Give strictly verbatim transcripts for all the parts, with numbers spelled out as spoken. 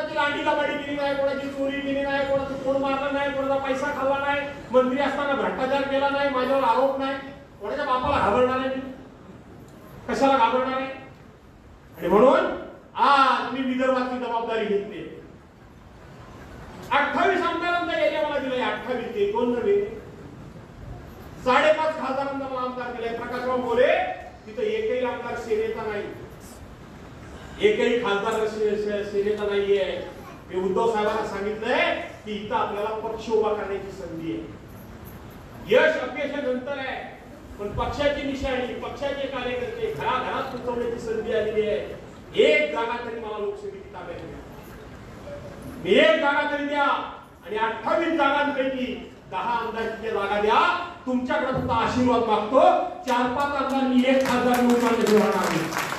कोणाची लांडी लबाडी केली नाही, कोणाची चोरी केली नाही, कोणाचं कोण मारलं नाही, कोणाचा पैसा खाल्ला नाही, मंत्री असताना भ्रष्टाचार केला नाही, माझ्यावर आरोप नाही, कोणाच्या बापाला घाबरणार आहे, कशाला घाबरणार आहे? आणि म्हणून आज मी विदर्भाची जबाबदारी घेतली. अठ्ठावीस आमदारांचा एरिया मला दिलाय, अठ्ठावीस ते दोन नव्हे साडेपाच खासदारांना मला आमदार केलाय. प्रकाशराव मोरे तिथं एकही आमदार सेनेचा नाही, एकही खासदार सेनेचा नाहीये. मी उद्धव साहेबांना सांगितलंय की इथं आपल्याला पक्ष उभा करण्याची संधी आहे. यश अपयश नंतर आहे, पण पक्षाची निशाणी, पक्षाचे कार्यकर्ते घराघरात पोहोचवण्याची संधी आलेली आहे. एक जागा तरी मला लोकसभेची ताब्यात द्या, मी एक जागा तरी द्या आणि अठ्ठावीस जागांपैकी दहा आमदारकीच्या जागा द्या. तुमच्याकडे फक्त आशीर्वाद मागतो. चार पाच आमदारांनी एक खासदार निवडून आणले,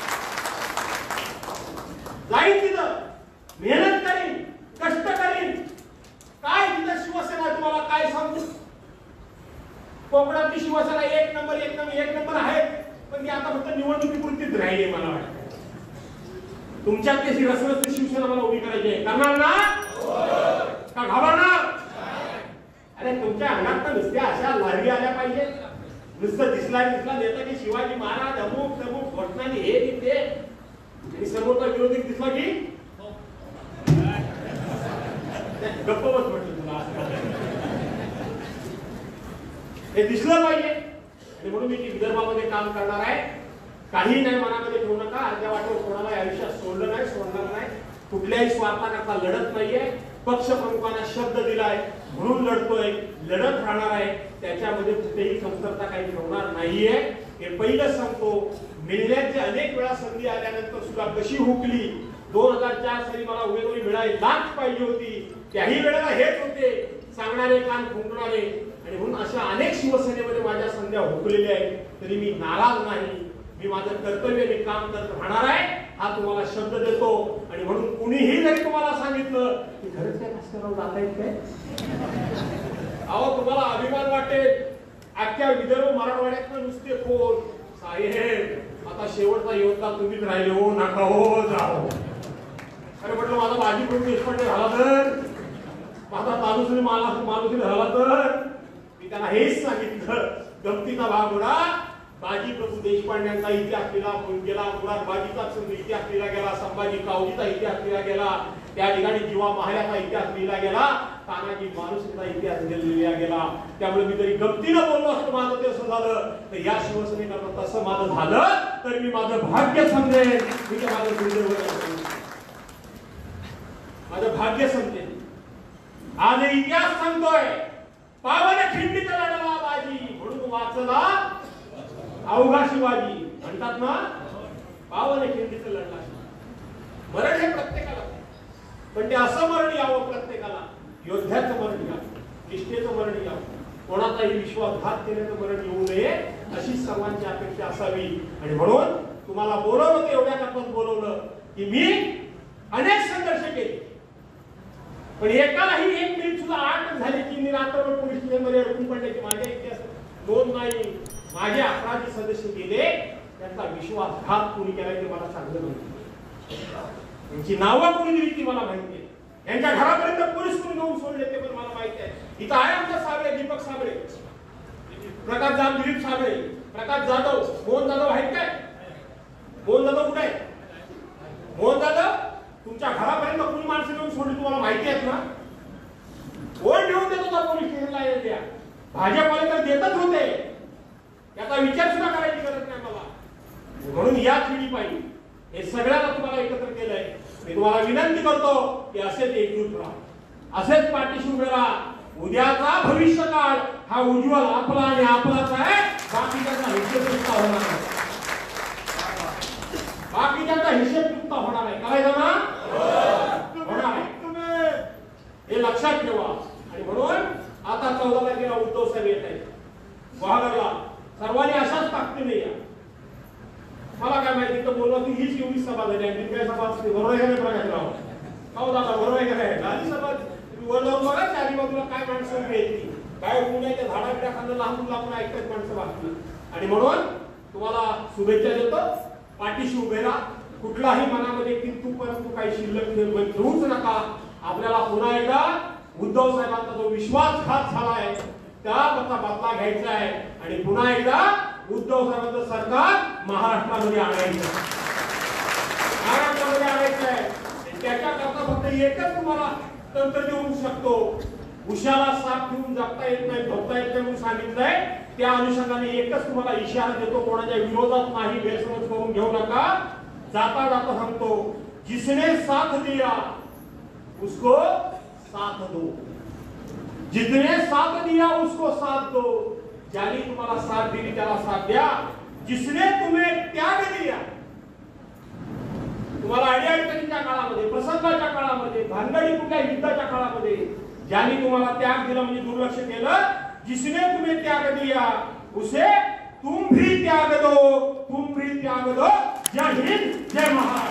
जाईन तिथं, मेहनत करीन, कष्ट करीन. काय तिथं शिवसेना तुम्हाला काय सांगू? कोकणातली शिवसेना एक नंबर एक नंबर एक नंबर आहे, पण ती आता फक्त निवडणुकीपुरतीच राहिली. मला वाटतं तुमच्यातली रसरसची शिवसेना मला उभी करायची आहे. करणार ना? का घाबरणार? अरे तुमच्या अंगात तर नुसत्या अशा लहरी आल्या पाहिजे. नुसतं दिसला दिसला नेता की शिवाजी महाराज अमुक तमुक घटनांनी हे तिथे, आणि समोरचा विरोधी दिसला की गप्प बस म्हटलं तुला. हे दिसलं पाहिजे. आणि म्हणून मी विदर्भामध्ये काम करणार आहे. काही नाही मनामध्ये ठेवू नका. अर्ध्या वाटेवर कोणाला आयुष्यात सोडलं नाही, सोडणार नाही. कुठल्याही स्वार्थाकरता लढत नाहीये. पक्ष प्रमुखांना शब्द दिलाय म्हणून लढतोय, लढत राहणार आहे. त्याच्यामध्ये कुठेही कमतरता काही ठेवणार नाहीये. हे पहिलं सांगतो. मिळण्याची अनेक वेळा संधी आल्यानंतर सुद्धा कशी हुकली. दोन हजार चार साली मला उमेदवारी मिळाली, लाच पाहिजे होती. त्याही वेळेला हेच होते सांगणारे, कान फुंकणारे. आणि म्हणून अशा अनेक शिवसेनेमध्ये माझ्या संध्या हुकलेल्या आहेत. तरी मी नाराज नाही. मी माझं कर्तव्य मी काम करत राहणार आहे, हा तुम्हाला शब्द देतो. आणि म्हणून कुणीही जरी तुम्हाला सांगितलं की खरंच काय भास्करराव जात आहेत काय, अहो तुम्हाला अभिमान वाटेल. अख्ख्या विदर्भ मराठवाड्यात नुसते फोन, साहेब आता शेवटचा योद्धा तुम्हीच राहिले हो, नका हो जाओ. अरे म्हटलं माझा बाजी प्रभू देशपांडे झाला तर, माझा माणूस माणूस झाला तर. मी त्यांना हेच सांगितलं. गमतीचा भाग होता. बाजी प्रभू देशपांड्यांचा इतिहास लिहिला, गेला मुराद बाजीचा इतिहास लिहिला गेला, संभाजी कावजीचा इतिहास लिहिला गेला, त्या ठिकाणी जीवा महाल्याचा इतिहास लिहिला गेला, तानाजी माणूसचा इतिहास लिहिला गेला. त्यामुळे मी जरी गमतीनं बोललो असतो माझं ते असं झालं तर या शिवसेनेकरता तसं माझं झालं तर मी माझं भाग्य समजेन. मी माझं दुर्दैव माझं भाग्य समजेन. आज इतिहास सांगतोय पावन खिंडीचा लढला बाजी म्हणून वाचला अवघा शिवाजी. म्हणतात ना पावन खिंडीचं लढला. मरण हे प्रत्येकाला, पण ते असं मरण यावं प्रत्येकाला, योद्ध्याचं मरण यावं, निष्ठेचं मरण यावं, कोणाचाही विश्वासघात केल्याचं मरण येऊ नये अशी सर्वांची अपेक्षा असावी. आणि म्हणून तुम्हाला बोलवलं ते एवढ्या करताच बोलवलं की मी अनेक संघर्ष केले, पण एकालाही एक मिनिट सुद्धा आठ झाली की मी रात्रभर पोलीस स्टेशनमध्ये अडकून पडण्याची माझ्या इतिहास नोंद नाही. माझे अपराधी सदस्य गेले, त्यांचा विश्वासघात कोणी केला ते मला चांगलं माहिती. त्यांची नावं कोणी दिली ती मला माहिती आहे. यांच्या घरापर्यंत पोलीस कोणी घेऊन सोडले ते पण मला माहिती आहे. इथं आहे आमचा साबळे, दीपक साबळे, प्रकाश जाम, दिलीप साबळे, प्रकाश जाधव, मोहन जाधव आहेत काय? मोहन जाधव कुठे आहे? मोहन जाधव तुमच्या घरापर्यंत कोणी माणसं घेऊन सोडली तुम्हाला माहिती आहेत ना? कोण घेऊन देत होता पोलीस स्टेशनला? येत्या भाजपवाले तर देतच होते, याचा विचार सुद्धा करायची गरज नाही मला. म्हणून या पिढी पाहिजे हे सगळ्यांना तुम्हाला एकत्र केलंय. मी तुम्हाला विनंती करतो की असेच एकजूट राहा, असेच पाठीशी उभे राहा. उद्याचा भविष्य काळ हा उज्ज्वल आपला आणि आपलाच आहे. बाकीच्यांचा हिशेब चुकता होणार नाही, बाकीच्यांचा हिशेब चुकता होणार नाही. करायचं ना? होणार आहे, हे लक्षात ठेवा. आणि म्हणून आता चौदा तारखेला उद्धव साहेब येत आहेत गुहागरला. सर्वांनी अशाच ताकदीने या. मला काय माहिती तर बोलवा की हीच एवढी सभा झाली आहे, काय सभा असते बरोबर आहे का नाही? राव हो दादा बरोबर आहे का नाही? झाली सभा. वर जाऊन बघा चारी बाजूला काय माणसं उभी येते, काय ऊन आहे त्या झाडा बिडा खांदा लांबून लांबून ऐकतात माणसं बाकी. आणि म्हणून तुम्हाला शुभेच्छा देतो. पाठीशी उभे राहा, कुठलाही मनामध्ये किंतु परंतु काही शिल्लक ठेवूच नका. आपल्याला पुन्हा एकदा उद्धव साहेबांचा जो विश्वासघात झालाय त्याचा बदला घ्यायचा आहे आणि पुन्हा एकदा उद्धव साहेबांचं सरकार महाराष्ट्रामध्ये आणायचं महाराष्ट्रामध्ये आणायचं आहे. त्याच्याकरता फक्त एकच तुम्हाला तंत्र देऊ शकतो. उशाला साथ ठेवून जगता येत नाही, झोपता येत नाही म्हणून सांगितलंय. त्या अनुषंगाने एकच तुम्हाला इशारा देतो, कोणाच्या विरोधात नाही, गैरसमज करून घेऊ नका. जाता जाता सांगतो, जिसने साथ दिया उसको साथ दो, जिसने साथ दिया उसको साथ दो. ज्याने तुम्हाला साथ दिली त्याला साथ द्या. जिसने तुम्हें त्याग दिया, तुम्हाला अडीअडचणीच्या काळामध्ये, प्रसंगाच्या काळामध्ये, भानगडी कुठल्या युद्धाच्या काळामध्ये ज्याने तुम्हाला त्याग दिला म्हणजे दुर्लक्ष केलं, जिसने तुम्हें त्याग दिया उसे तुम भी त्याग दो, तुम भी त्याग दो. जय हिंद, जय महाराष्ट्र.